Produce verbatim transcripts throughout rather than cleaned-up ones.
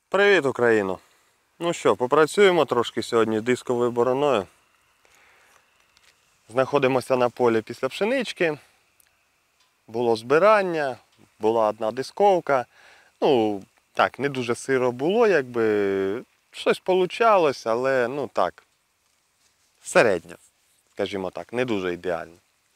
Привіт, Україно! Ну що, попрацюємо трошки сьогодні дисковою бороною. Знаходимося на полі після пшенички. Було збирання, була одна дисковка. Ну, так, не дуже сиро було, якби щось вийшло, але, ну так, середньо, скажімо так, не дуже ідеально.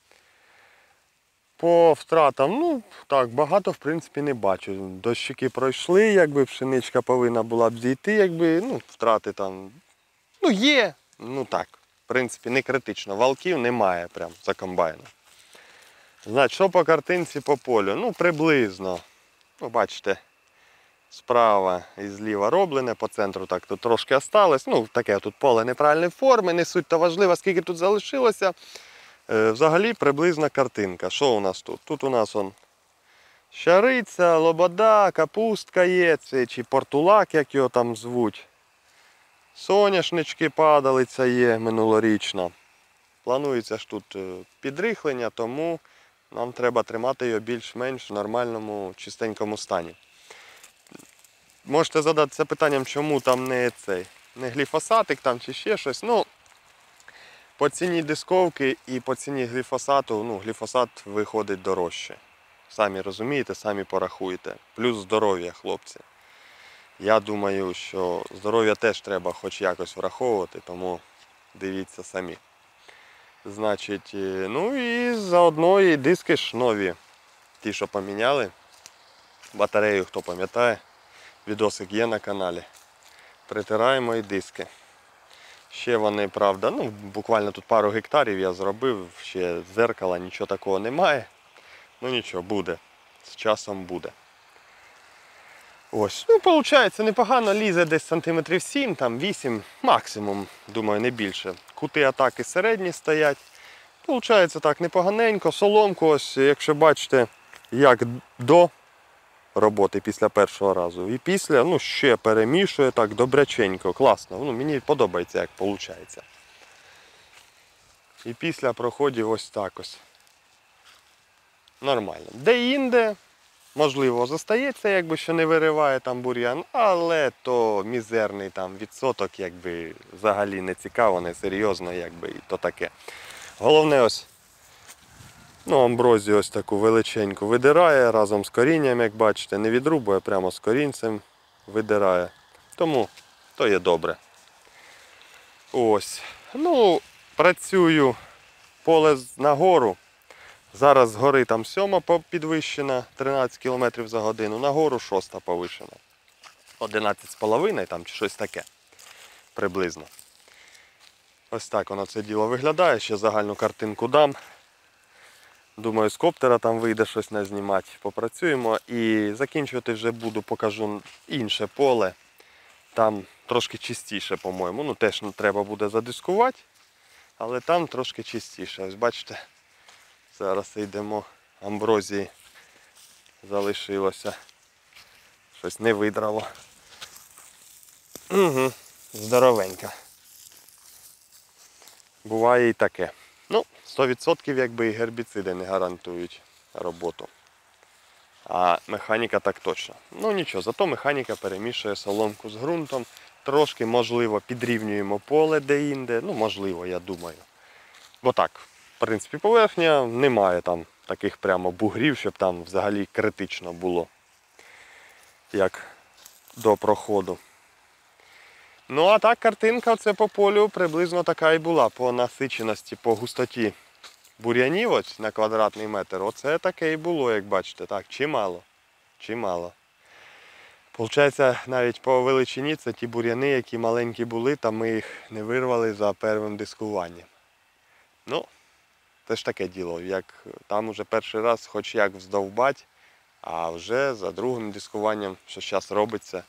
По втратам, ну, так, багато, в принципі, не бачу. Дощики пройшли, якби пшеничка повинна була б зійти, якби, ну, втрати там, ну, є, ну так, в принципі, не критично. Валків немає прям за комбайном. Значить, що по картинці по полю? Ну, приблизно, ну, бачите, справа і зліва роблене, по центру так тут трошки осталось. Ну, таке тут поле неправильної форми, не суть то важливо, скільки тут залишилося. Взагалі приблизна картинка. Що у нас тут? Тут у нас он щариця, лобода, капустка є, це чи портулак, як його там звуть. Соняшнички, падалиця є минулорічна. Планується ж тут підрихлення, тому нам треба тримати його більш-менш в нормальному, чистенькому стані. Можете задатися питанням, чому там не цей, не гліфосатик там чи ще щось. Ну, по ціні дисковки і по ціні гліфосату, ну, гліфосат виходить дорожче. Самі розумієте, самі порахуєте. Плюс здоров'я, хлопці. Я думаю, що здоров'я теж треба хоч якось враховувати, тому дивіться самі. Значить, ну і заодно і диски ж нові. Ті, що поміняли. Батарею, хто пам'ятає, відосик є на каналі. Притираємо і диски. Ще вони, правда, ну, буквально тут пару гектарів я зробив, ще дзеркала, нічого такого немає. Ну нічого, буде. З часом буде. Ось, ну, виходить, непогано, лізе десь сантиметрів сім, там вісім, максимум, думаю, не більше. Кути атаки середні стоять. Виходить так, непоганенько, соломку, ось, якщо бачите, як до роботи після першого разу. І після, ну, ще перемішує так добряченько, класно. Ну, мені подобається, як виходить. І після проходів ось так ось. Нормально. Де-інде, можливо, зостається, якби що не вириває там бур'ян, але то мізерний там відсоток, якби взагалі не цікаво, не серйозно, якби і то таке. Головне ось, ну, амброзію ось таку величеньку видирає разом з корінням, як бачите, не відрубує, прямо з корінцем видирає. Тому то є добре. Ось. Ну, працюю поле нагору. Зараз згори там сьома підвищена, тринадцять кілометрів за годину, нагору шоста повишена. одинадцять з половиною там чи щось таке. Приблизно. Ось так воно це діло виглядає, ще загальну картинку дам. Думаю, з коптера там вийде щось назнімати. Попрацюємо і закінчувати вже буду, покажу інше поле. Там трошки чистіше, по-моєму. Ну, теж треба буде задискувати, але там трошки чистіше. Ось бачите, зараз йдемо, амброзії залишилося. Щось не видрало. Угу, здоровенька. Буває і таке. Ну, сто відсотків якби і гербіциди не гарантують роботу. А механіка так точно. Ну нічого, зато механіка перемішує соломку з ґрунтом. Трошки, можливо, підрівнюємо поле де-інде. Ну, можливо, я думаю. Бо так, в принципі, поверхня, немає там таких прямо бугрів, щоб там взагалі критично було, як до проходу. Ну, а так, картинка це по полю приблизно така і була. По насиченості, по густоті бур'янів ось на квадратний метр. Оце таке і було, як бачите. Так, чимало. Чимало. Получається, навіть по величині це ті бур'яни, які маленькі були, та ми їх не вирвали за первим дискуванням. Ну, це ж таке діло. Як там уже перший раз хоч як вздовбать, а вже за другим дискуванням, що зараз робиться,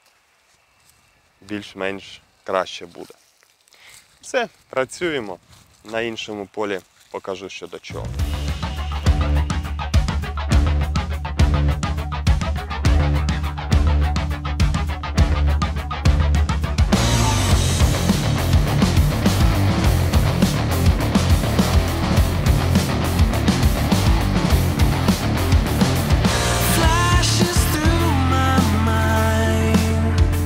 більш-менш краще буде. Все, працюємо. На іншому полі покажу, що до чого. Flashes through my mind.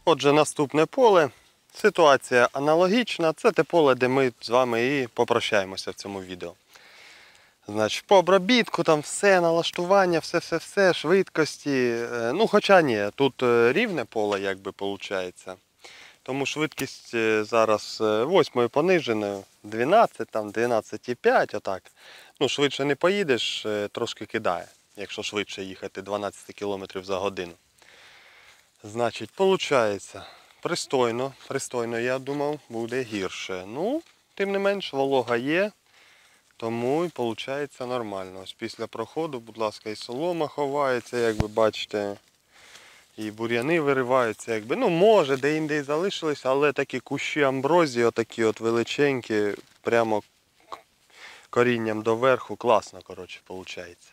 Отже, наступне поле. Ситуація аналогічна. Це те поле, де ми з вами і попрощаємося в цьому відео. Значить, по обробітку, там все, налаштування, все-все-все, швидкості. Ну, хоча ні, тут рівне поле, якби, виходить. Тому швидкість зараз восьмою пониженою, дванадцять, там дванадцять і п'ять, отак. Ну, швидше не поїдеш, трошки кидає, якщо швидше їхати дванадцять кілометрів за годину. Значить, виходить, пристойно, пристойно, я думав, буде гірше. Ну, тим не менш, волога є, тому і виходить нормально. Ось після проходу, будь ласка, і солома ховається, як ви бачите, і бур'яни вириваються, якби. Ну, може, де-інде і залишились, але такі кущі амброзії, отакі от величенькі, прямо корінням доверху, класно, коротше, виходить.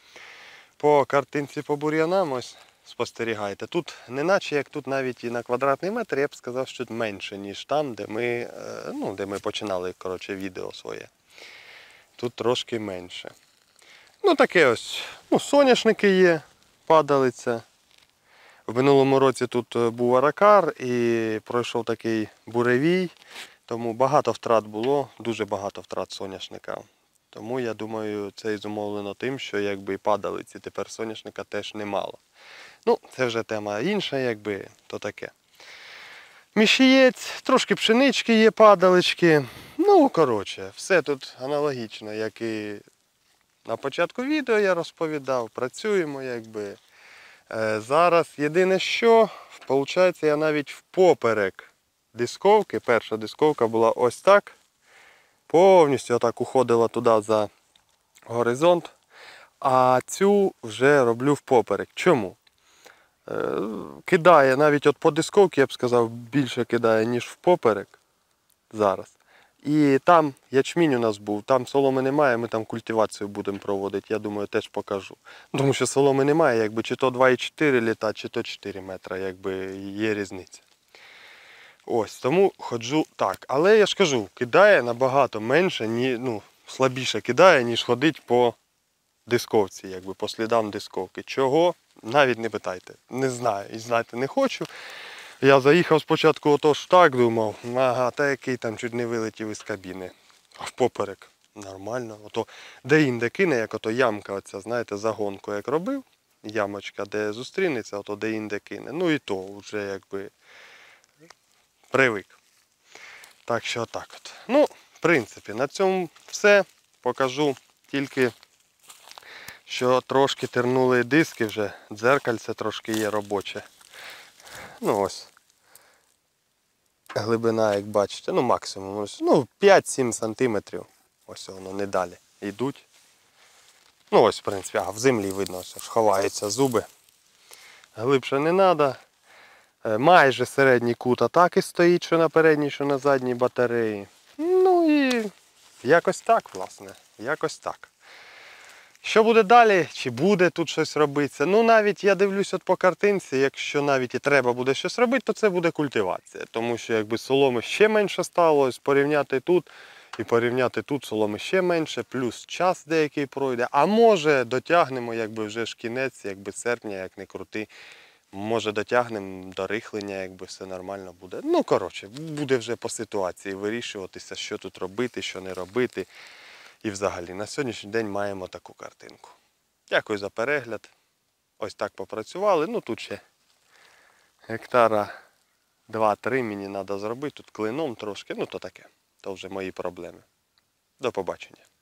По картинці по бур'янам ось спостерігайте. Тут, неначе як тут навіть і на квадратний метр, я б сказав, що тут менше, ніж там, де ми, ну, де ми починали, коротше, відео своє. Тут трошки менше. Ну, таке ось, ну, соняшники є, падалиця. В минулому році тут був аракар і пройшов такий буревій, тому багато втрат було, дуже багато втрат соняшника. Тому я думаю, це і зумовлено тим, що якби і падалиці, тепер соняшника теж немало. Ну, це вже тема інша, якби, то таке. Мішієць, трошки пшенички є, падалички. Ну, коротше, все тут аналогічно, як і на початку відео я розповідав. Працюємо, якби. Е, зараз єдине що, виходить, я навіть впоперек дисковки, перша дисковка була ось так. Повністю отак уходила туди за горизонт. А цю вже роблю впоперек. Чому? Е, кидає навіть от по дисковці, я б сказав, більше кидає, ніж впоперек зараз. І там ячмінь у нас був, там соломи немає, ми там культивацію будемо проводити, я думаю, теж покажу. Тому що соломи немає, якби чи то два і чотири літа, чи то чотири метра, якби є різниця. Ось, тому ходжу так. Але я ж кажу, кидає набагато менше, ні, ну, слабіше кидає, ніж ходить по дисковці, якби по слідам дисковки. Чого? Навіть не питайте. Не знаю і знати не хочу. Я заїхав спочатку отож так, думав, ага, та який там чуть не вилетів із кабіни. А впоперек нормально. Ото де-інде кине, як ото ямка оця, знаєте, загонку як робив. Ямочка, де зустрінеться, ото де-інде кине. Ну і то вже якби привик. Так що так от. Ну, в принципі, на цьому все. Покажу тільки, що трошки тернули диски вже. Дзеркальце трошки є робоче. Ну ось. Глибина, як бачите, ну максимум, ось, ну п'ять-сім сантиметрів. Ось воно, не далі йдуть. Ну ось, в принципі, а в землі видно, ось ховаються зуби. Глибше не треба. Майже середній кут атаки стоїть, що на передній, що на задній батареї. Ну і якось так, власне, якось так. Що буде далі? Чи буде тут щось робитися? Ну навіть я дивлюсь от по картинці, якщо навіть і треба буде щось робити, то це буде культивація. Тому що якби соломи ще менше стало, ось порівняти тут і порівняти тут соломи ще менше, плюс час деякий пройде. А може дотягнемо, якби вже ж кінець, якби серпня, як не крути. Може дотягнемо до рихлення, якби все нормально буде. Ну коротше, буде вже по ситуації вирішуватися, що тут робити, що не робити. І взагалі, на сьогоднішній день маємо таку картинку. Дякую за перегляд. Ось так попрацювали. Ну тут ще гектара два-три мені треба зробити. Тут клином трошки. Ну то таке. То вже мої проблеми. До побачення.